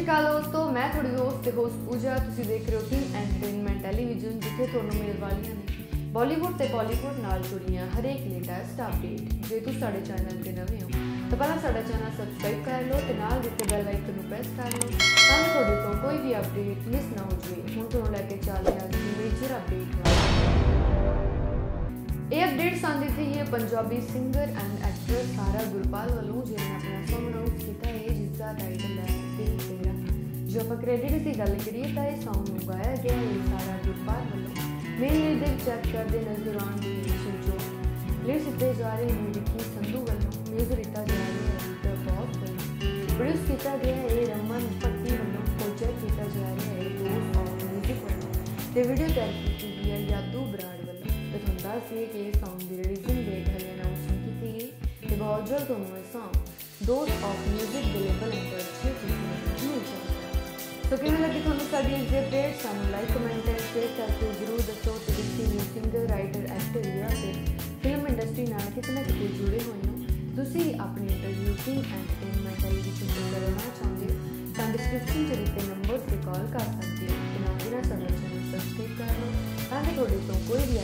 ਅਕਾਲ ਦੋਸਤੋ, मैं थोड़ी दोस्त ते होस्ट पूजा। तुसीं देख रहे हो किंग एंटरटेनमेंट टैलीविजन, जिथे तुहानूं मिल वालियां ने बॉलीवुड ते बॉलीवुड नाल जुड़ियां हरेक लेटेस्ट अपडेट। जे तुसीं साडे चैनल ते नवे हो तो पहला साडा चैनल सबसक्राइब कर लो ते नाल दित्ते बैल आइकन नूं प्रेस कर लो ताकि तुहाडे तो कोई भी अपडेट मिस ना हो जाए। हुण तुहानूं लैके चलदे हां अज दी मेजर अपडेट ये अपडेट सानू दित्ती है पंजाबी सिंगर एंड एक्टर सारा गुरपाल वालों, जिन्हें अपना सॉन्ग अनाउंस किया है जिसका टाइटल है दिल तेरा। जो आप क्रेडिट की गल करिए तो यह सॉन्ग गाया गया है सारा गुरपाल वालों। मेन लिरिक्स चेक करते नजर आने जो लिरिक्स दिते जा रहे हैं विक्की संधू वालों, म्यूजिक दिता जा रहा है द बॉस वालों, प्रोड्यूस किया गया है रमन पट्टी वालों, प्रोजेक्ट किया जा रहा है दोस्त ऑफ म्यूजिक वालों, तो वीडियो तैयार की गई है यादू बराड़ वालों। तो तुम दस दिए कि इस सॉन्ग की रिलीजिंग डेट हले अनाउंस नहीं की गई तो बहुत जल्द तुम्हें सॉन्ग दोस्त ऑफ म्यूजिक के लेबल अंडर अच्छे मिल जाएगा। तो किमें लगी थोड़ी साड़ी अपडेट सानू लाइक कमेंट एंड शेयर करके जरूर दसो। तो किसी भी सिंगर राइटर एक्टर या फिर फिल्म इंडस्ट्री नाल कितना कितने जुड़े हुए हो, तुसी अपने इंटरव्यू किंग एंटरटेनमेंट टेलीविजन पर करना चाहते हो तो डिस्क्रिप्शन च दिते नंबर से कॉल कर सकते हो। बिना साडा चैनल सब्सक्राइब कर लो ताकि थोड़े तो कोई भी